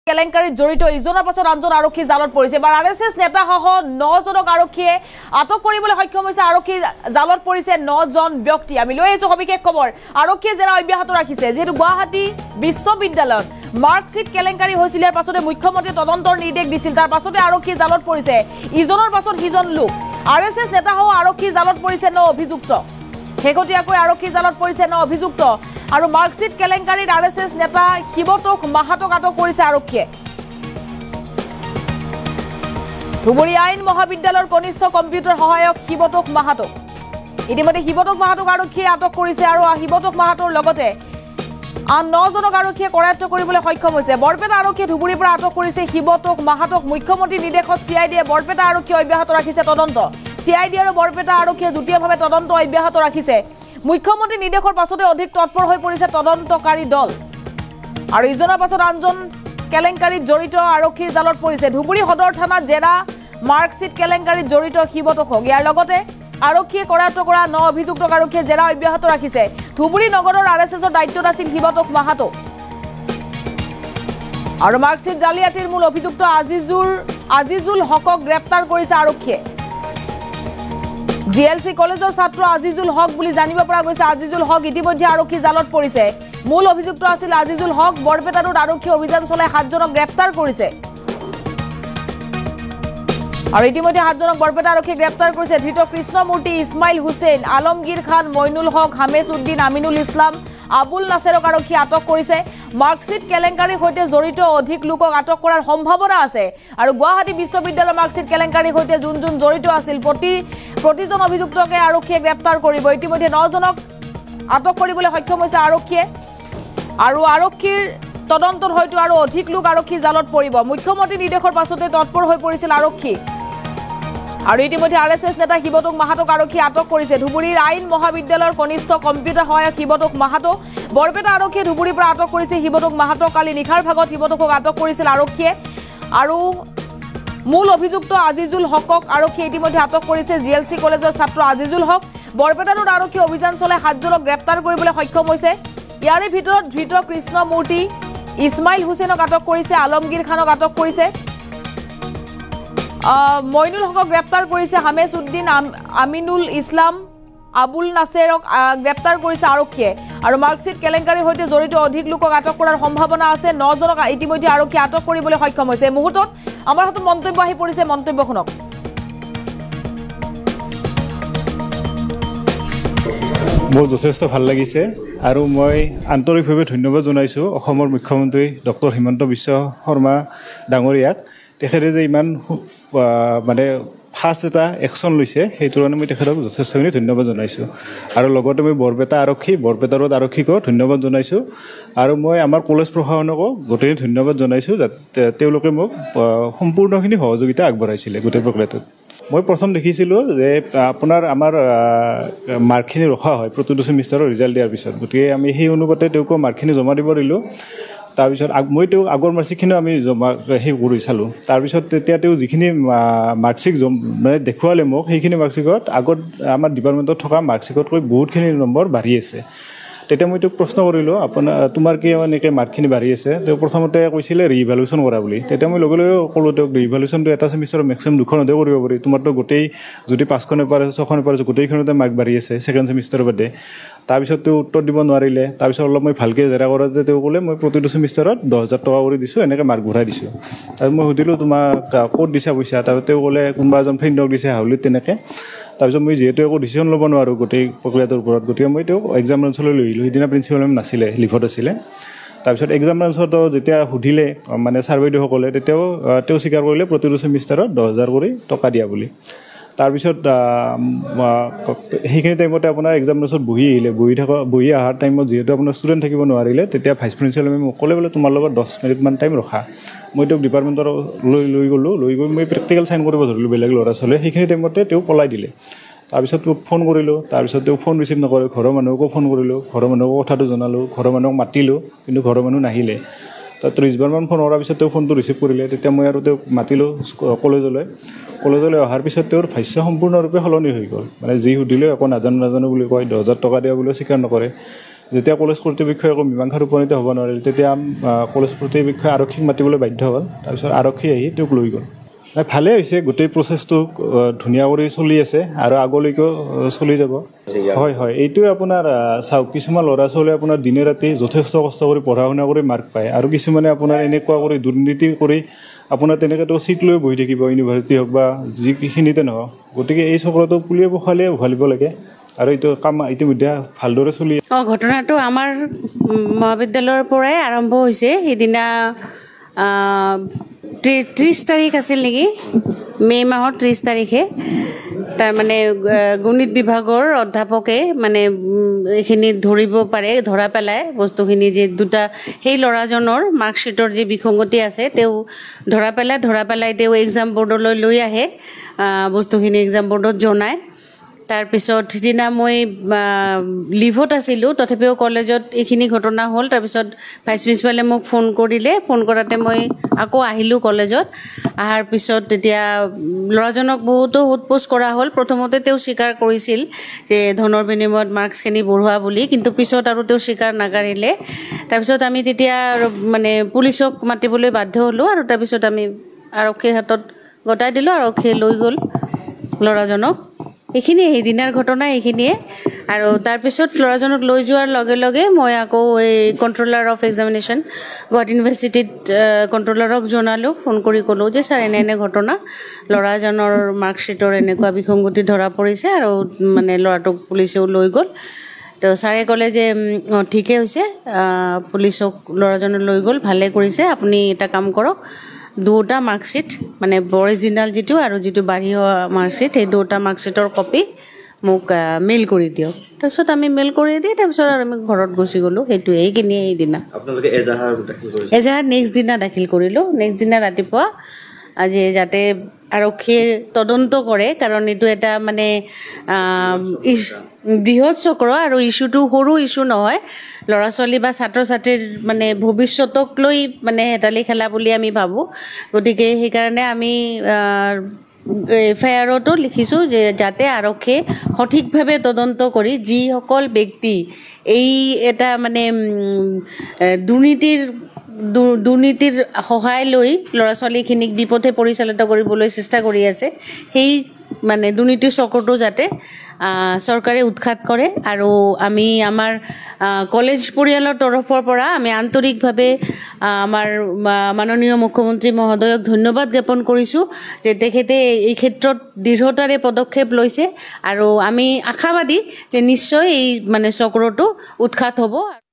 কেলেংকাৰীত জড়িত ইজনৰ পাছত আনজন আৰক্ষী জালত পৰিছে। এবাৰ আৰএছএছ নেতাসহ 9 জনক আৰক্ষীয়ে আটক কৰিবলৈ সক্ষম হৈছে। আৰক্ষীৰ জালত পৰিছে 9 জন ব্যক্তি। আমি লৈ আহিছো সবিশেষ খবৰ। আৰক্ষীয়ে জেৰা অব্যাহত ৰাখিছে, যিহেতু গুৱাহাটী বিশ্ববিদ্যালয়ত মাৰ্কশ্বিট কেলেংকাৰী হৈছিল। ইয়াৰ পাছতে মুখ্যমন্ত্ৰীয়ে তদন্তৰ নিৰ্দেশ দিছিল। তাৰ পাছতে আৰক্ষীৰ জালত পৰিছে ইজনৰ পাছত সিজন লোক। আৰএছএছ নেতাসহ আৰক্ষীৰ জালত পৰিছে 9 অভিযুক্ত। শেহতীয়াকৈ আৰক্ষীৰ জালত পৰিছে 9 অভিযুক্ত। আৰু মাৰ্কশ্বিট কেলেংকাৰীত আৰএছএছ নেতা শিৱতোষ মাহাতোক আটক কৰিছে আৰক্ষীয়ে। ধুবুৰী আইন মহাবিদ্যালয়ৰ কনিষ্ঠ কম্পিউটাৰ সহায়ক শিৱতোষ মাহাতোক ইতিমধ্যে শিৱতোষ মাহাতোক আৰক্ষীয়ে আটক কৰিছে। আৰু শিৱতোষ মাহাতোৰ লগতে আন 9 জনক আৰক্ষীয়ে কৰায়ত্ব কৰিবলৈ সক্ষম হৈছে। বৰপেটা আৰক্ষীয়ে ধুবুৰীৰ পৰা আটক কৰিছে শিৱতোষ মাহাতোক। মুখ্যমন্ত্ৰীৰ নিৰ্দেশত চিআইডিয়ে বৰপেটা আৰক্ষীয়ে অব্যাহত ৰাখিছে তদন্ত। চিআইডি আৰু বৰপেটা আৰক্ষীয়ে যুটীয়াভাৱে তদন্ত অব্যাহত ৰাখিছে। মুখ্যমন্ত্ৰীৰ নিৰ্দেশৰ পাছতে অধিক তৎপৰ হৈ পৰিছে তদন্তকাৰী দল। আৰু ইজনৰ পাছত আনজন কেলেংকাৰীত জড়িত আৰক্ষীৰ জালত পৰিছে। ধুবুৰী সদৰ থানাত জেৰা মাৰ্কশ্বিট কেলেংকাৰীত জড়িত শিৱতোষক। ইয়াৰ লগতে আৰক্ষীয়ে কৰায়ত্ব কৰা 9 অভিযুক্তক আৰক্ষীয়ে জেৰা অব্যাহত ৰাখিছে। ধুবুৰী নগৰৰ আৰএছএছৰ দায়িত্বত আছিল শিৱতোষ মাহাতো। আৰু মাৰ্কশ্বিট জালিয়াতিৰ মূল অভিযুক্ত আজিজুল হকক গ্ৰেপ্তাৰ কৰিছে আৰক্ষীয়ে। জিএলচি কলেজৰ ছাত্ৰ আজিজুল হক বুলি জানিব পৰা গৈছে। আজিজুল হক ইতিমধ্যে আৰক্ষী জালত পৰিছে। মূল অভিযুক্ত আছিল আজিজুল হক। বৰপেটা ৰোড আৰক্ষী অভিযান চলাই 7 জনক গ্ৰেপ্তাৰ কৰিছে। আৰু ইতিমধ্যে 7 জনক বৰপেটা আৰক্ষীয়ে গ্ৰেপ্তাৰ কৰিছে। ধৃত কৃষ্ণমূৰ্তি, ইছমাইল হুছেইন, আলমগীৰ খান, মইনুল হক, হামেছ উদ্দিন, আমিনুল ইছলাম, আবুল নাছেৰক আৰক্ষীয়ে আটক কৰিছে। মাৰ্কশ্বিট কেলেংকাৰীৰ সৈতে জড়িত অধিক লোকক আটক কৰাৰ সম্ভাৱনা আছে। আৰু গুৱাহাটী বিশ্ববিদ্যালয়ৰ মাৰ্কশ্বিট কেলেংকাৰীৰ সৈতে যোন জড়িত আছিল প্ৰতিজন অভিযুক্তকে আৰক্ষীয়ে গ্ৰেপ্তাৰ কৰিব। ইতিমধ্যে 9 জনক আটক কৰিবলৈ সক্ষম হৈছে আৰক্ষীয়ে। আৰু আৰক্ষীৰ তদন্তত হয়তো আৰু অধিক লোক আৰক্ষী জালত পৰিব। মুখ্যমন্ত্ৰীৰ নিৰ্দেশৰ পাছতে তৎপৰ হৈ পৰিছিল আৰক্ষী। আৰু ইতিমধ্যে আৰএছএছ নেতা শিৱতোষ মাহাতোক আৰক্ষীয়ে আটক কৰিছে। ধুবুৰীৰ আইন মহাবিদ্যালয়ৰ কনিষ্ঠ কম্পিউটাৰ সহায়ক শিৱতোষ মাহাতো। বৰপেটা আৰক্ষীয়ে ধুবুৰীৰ পৰা আটক কৰিছে শিৱতোষ মাহাতোক। কালি নিশাৰ ভাগত শিৱতোষক আটক কৰিছিল আৰক্ষীয়ে। আৰু মূল অভিযুক্ত আজিজুল হকক আৰক্ষীয়ে ইতিমধ্যে আটক কৰিছে। জিএলচি কলেজৰ ছাত্ৰ আজিজুল হক। বৰপেটা ৰোড আৰক্ষী অভিযান চলাই 7 জনক গ্ৰেপ্তাৰ কৰিবলৈ সক্ষম হৈছে। ইয়াৰে ভিতৰত ধৃত কৃষ্ণমূৰ্তি, ইছমাইল হুছেইনক আটক কৰিছে, আলমগীৰ খানক আটক কৰিছে, মইনুল হকক গ্ৰেপ্তাৰ কৰিছে, হামেছ উদ্দিন, আমিনুল ইছলাম, আবুল নাছেৰক গ্ৰেপ্তাৰ কৰিছে আৰক্ষীয়ে। আৰু মাৰ্কশ্বিট কেলেংকাৰীৰ সৈতে জড়িত অধিক লোকক আটক কৰাৰ সম্ভাৱনা আছে। 9 জনক ইতিমধ্যে আৰক্ষীয়ে আটক কৰিবলৈ সক্ষম হৈছে। এই মুহূৰ্তত আমাৰ হাতত মন্তব্য আহি পৰিছে, মন্তব্য শুনক। মোৰ যথেষ্ট ভাল লাগিছে। আৰু মই আন্তৰিকভাৱে ধন্যবাদ জনাইছোঁ অসমৰ মুখ্যমন্ত্ৰী ডক্টৰ হিমন্ত বিশ্ব শৰ্মা ডাঙৰীয়াক। তেখেতে যে ইমান মানে ফাষ্ট এটা একশ্যন লৈছে, সেইটোৰ কাৰণে মই তেখেতক যথেষ্টখিনি ধন্যবাদ জনাইছোঁ। আৰু লগতে মই বৰপেটা ৰোড আৰক্ষীকো ধন্যবাদ জনাইছোঁ। আৰু মই আমাৰ কলেজ প্ৰশাসনকো গোটেই ধন্যবাদ জনাইছোঁ, যাতে তেওঁলোকে মোক সম্পূৰ্ণখিনি সহযোগিতা আগবঢ়াইছিলে গোটেই প্ৰক্ৰিয়াটোত। মই প্ৰথম দেখিছিলোঁ যে আমাৰ মাৰ্কখিনি ৰখা হয় প্ৰতিটো ছেমিষ্টাৰৰ ৰিজাল্ট দিয়াৰ পিছত। গতিকে আমি সেই অনুপাতে তেওঁকো মাৰ্কখিনি জমা দিব দিলোঁ। তাৰপিছত মই তেওঁক আগৰ মাৰ্কশ্বিটখিনিও আমি জমা কৰি চালোঁ। তাৰপিছত তেতিয়া তেওঁ যিখিনি মাৰ্কশ্বিট মানে দেখুৱালে মোক, সেইখিনি মাৰ্কশ্বিটত আগত আমাৰ ডিপাৰ্টমেণ্টত থকা মাৰ্কশ্বিটতকৈ বহুতখিনি নম্বৰ বাঢ়ি আছে। তেতিয়া মই তেওঁক প্ৰশ্ন কৰিলোঁ, তোমাৰ কি এনেকৈ মাৰ্কখিনি বাঢ়ি আছে? তেওঁ প্ৰথমতে কৈছিলে ৰিইভালুৱেশ্যন কৰা বুলি। তেতিয়া মই লগে লগে ক'লোঁ তেওঁক, ৰিইভালুৱেশ্যনটো এটা ছেমিষ্টাৰত মেক্সিমাম 2খনতে কৰিব পাৰি। তোমাৰতো গোটেই যদি 5খন পেপাৰ আছে, 6খন পেপাৰ আছে, গোটেইখনতে মাৰ্ক বাঢ়ি আছে ছেকেণ্ড ছেমিষ্টাৰৰ বাদে। তাৰপিছত তেওঁ উত্তৰ দিব নোৱাৰিলে। তাৰপিছত অলপ মই ভালকৈ জেৰা কৰাতে তেওঁ ক'লে, মই প্ৰতিটো ছেমিষ্টাৰত 10,000 টকা কৰি দিছোঁ, এনেকৈ মাৰ্ক ঘূৰাই দিছোঁ। তাৰপিছত মই সুধিলোঁ, তোমাক ক'ত দিছা পইচা? তাৰপিছত তেওঁ ক'লে, কোনোবা এজন ফ্ৰেণ্ডক দিছে হাউলিত তেনেকৈ। তাৰপিছত মই যিহেতু একো ডিচিশ্যন ল'ব নোৱাৰোঁ গোটেই প্ৰক্ৰিয়াটোৰ ওপৰত, গতিকে মই তেওঁক এক্সাম ব্ৰাঞ্চলৈ লৈ আহিলোঁ। সিদিনা প্ৰিন্সিপাল মেম নাছিলে, লিভত আছিলে। তাৰপিছত এক্সাম ব্ৰাঞ্চতো যেতিয়া সুধিলে মানে ছাৰ বাইদেউসকলে, তেতিয়াও তেওঁ স্বীকাৰ কৰিলে প্ৰতিটো ছেমিষ্টাৰত 10,000 কৰি টকা দিয়া বুলি। তাৰপিছত সেইখিনি টাইমতে আপোনাৰ এক্সাম ব্ৰাঞ্চত বহি অহাৰ টাইমত যিহেতু আপোনাৰ ষ্টুডেণ্ট থাকিব নোৱাৰিলে, তেতিয়া ভাইচ প্ৰিন্সিপাল মেমে মোক ক'লে, বোলে তোমাৰ লগত 10 মিনিটমান টাইম ৰখা। মই তেওঁক ডিপাৰ্টমেণ্টৰ লৈ গ'লোঁ। লৈ গৈ মই প্ৰেক্টিকেল চাইন কৰিব ধৰিলোঁ বেলেগ ল'ৰা ছোৱালীয়ে। সেইখিনি টাইমতে তেওঁ পলাই দিলে। তাৰপিছত তেওঁক ফোন কৰিলোঁ। তাৰপিছত তেওঁ ফোন ৰিচিভ নকৰে। ঘৰৰ মানুহকো ফোন কৰিলোঁ, ঘৰৰ মানুহকো কথাটো জনালোঁ, ঘৰৰ মানুহক মাতিলোঁ, কিন্তু ঘৰৰ মানুহ নাহিলে। তাত 30বাৰমান ফোন কৰাৰ পিছত তেওঁ ফোনটো ৰিচিভ কৰিলে। তেতিয়া মই আৰু তেওঁক মাতিলোঁ কলেজলৈ অহাৰ পিছত তেওঁৰ ভাষ্য সম্পূৰ্ণৰূপে সলনি হৈ গ'ল। মানে যি সুধিলেও একো নাজানো বুলি কয়, 10,000 টকা দিয়া বুলিও স্বীকাৰ নকৰে। যেতিয়া কলেজ কৰ্তৃপক্ষই একো মীমাংসাত উপনীত হ'ব নোৱাৰিল তেতিয়া কলেজ কৰ্তৃপক্ষই আৰক্ষীক মাতিবলৈ বাধ্য হ'ল তাৰপিছত আৰক্ষী আহি তেওঁক লৈ গ'ল ভালে হৈছে গোটেই প্ৰচেছটো ধুনীয়া কৰি চলি আছে আৰু আগলৈকেও চলি যাব হয় হয় এইটোৱে আপোনাৰ চাওক কিছুমান ল'ৰা ছোৱালীয়ে আপোনাৰ দিনে ৰাতি যথেষ্ট কষ্ট কৰি পঢ়া শুনা কৰি মাৰ্ক পায় আৰু কিছুমানে আপোনাৰ এনেকুৱা কৰি দুৰ্নীতি কৰি আপোনাৰ তেনেকৈতো চিট লৈ বহি থাকিব ইউনিভাৰ্চিটি হওক বা যিখিনিতে নহওক গতিকে এই চক্ৰটো পুলিয়ে পখালিয়ে উঘালিব লাগে আৰু এইটো কাম ইতিমধ্যে ভালদৰে চলি ঘটনাটো আমাৰ মহাবিদ্যালয়ৰ পৰাই আৰম্ভ হৈছে সেইদিনা 30 তাৰিখ আছিল নেকি মে মাহৰ 30 তাৰিখে তাৰ মানে গণিত বিভাগৰ অধ্যাপকে মানে এইখিনি ধৰিব পাৰে ধৰা পেলাই বস্তুখিনি যে দুটা সেই ল'ৰাজনৰ মাৰ্কশ্বিটৰ যে বিসংগতি আছে তেওঁ ধৰা পেলাই তেওঁ এক্সাম বৰ্ডলৈ লৈ আহে বস্তুখিনি এক্সাম বৰ্ডত জনায় তাৰপিছত সিদিনা মই লিভত আছিলোঁ তথাপিও কলেজত এইখিনি ঘটনা হ'ল তাৰপিছত ভাইচ প্ৰিন্সিপালে মোক ফোন কৰিলে ফোন কৰাতে মই আকৌ আহিলোঁ কলেজত অহাৰ পিছত তেতিয়া ল'ৰাজনক বহুতো সোধপোছ কৰা হ'ল প্ৰথমতে তেওঁ স্বীকাৰ কৰিছিল যে ধনৰ বিনিময়ত মাৰ্কছখিনি বঢ়োৱা বুলি কিন্তু পিছত আৰু তেওঁ স্বীকাৰ নাকাৰিলে তাৰপিছত আমি তেতিয়া মানে পুলিচক মাতিবলৈ বাধ্য হ'লোঁ আৰু তাৰপিছত আমি আৰক্ষীৰ হাতত গতাই দিলোঁ আৰক্ষীয়ে লৈ গ'ল ল'ৰাজনক এইখিনিয়ে সেইদিনাৰ ঘটনা এইখিনিয়ে আৰু তাৰপিছত ল'ৰাজনক লৈ যোৱাৰ লগে লগে মই আকৌ এই কণ্ট্ৰলাৰ অফ এক্সামিনেশ্যন গুৱাহাটী ইউনিভাৰ্চিটিত কণ্ট্ৰলাৰক জনালোঁ ফোন কৰি ক'লোঁ যে ছাৰ এনে ঘটনা ল'ৰাজনৰ মাৰ্কশ্বিটৰ এনেকুৱা বিসংগতি ধৰা পৰিছে আৰু মানে ল'ৰাটোক পুলিচেও লৈ গ'ল তো ছাৰে ক'লে যে ঠিকেই হৈছে পুলিচক ল'ৰাজনক লৈ গ'ল ভালে কৰিছে আপুনি এটা কাম কৰক দুটা মাৰ্কশ্বিট মানে অৰিজিনেল যিটো আৰু যিটো বাঢ়ি হোৱা মাৰ্কশ্বিট সেই দুটা মাৰ্কশ্বিটৰ কপি মোক মেইল কৰি দিয়ক তাৰপিছত আমি মেইল কৰি দি তাৰপিছত আৰু আমি ঘৰত গুচি গ'লোঁ সেইটোৱে এইখিনিয়ে এইদিনা আপোনালোকে এজাহাৰ নেক্সট দিনা দাখিল কৰিলোঁ নেক্সট দিনা ৰাতিপুৱা আজি যাতে আৰক্ষীয়ে তদন্ত কৰে কাৰণ এইটো এটা মানে বৃহৎ চক্ৰ আৰু ইছ্যুটো সৰু ইছ্যু নহয় ল'ৰা ছোৱালী বা ছাত্ৰ ছাত্ৰীৰ মানে ভৱিষ্যতক লৈ মানে হেতালি খেলা বুলি আমি ভাবোঁ গতিকে সেইকাৰণে আমি এফআইআৰতো লিখিছোঁ যে যাতে আৰক্ষীয়ে সঠিকভাৱে তদন্ত কৰি যিসকল ব্যক্তি এই এটা মানে দুৰ্নীতিৰ সহায় লৈ ল'ৰা ছোৱালীখিনিক বিপথে পৰিচালিত কৰিবলৈ চেষ্টা কৰি আছে সেই মানে দুৰ্নীতিৰ চক্ৰটো যাতে চৰকাৰে উৎখাত কৰে আৰু আমি আমাৰ কলেজ পৰিয়ালৰ তৰফৰ পৰা আমি আন্তৰিকভাৱে আমাৰ মাননীয় মুখ্যমন্ত্ৰী মহোদয়ক ধন্যবাদ জ্ঞাপন কৰিছোঁ যে তেখেতে এই ক্ষেত্ৰত দৃঢ়তাৰে পদক্ষেপ লৈছে আৰু আমি আশাবাদী যে নিশ্চয় এই মানে চক্ৰটো উৎখাত হ'ব